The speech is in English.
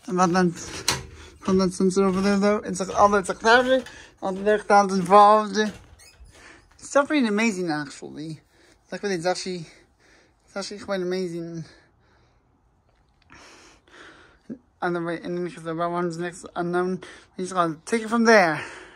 Van that sensor over there though. It's like all it's a clarity on the stands involved. It's not really amazing actually. Like it's actually quite amazing. And then because the one's next unknown, we just gotta take it from there.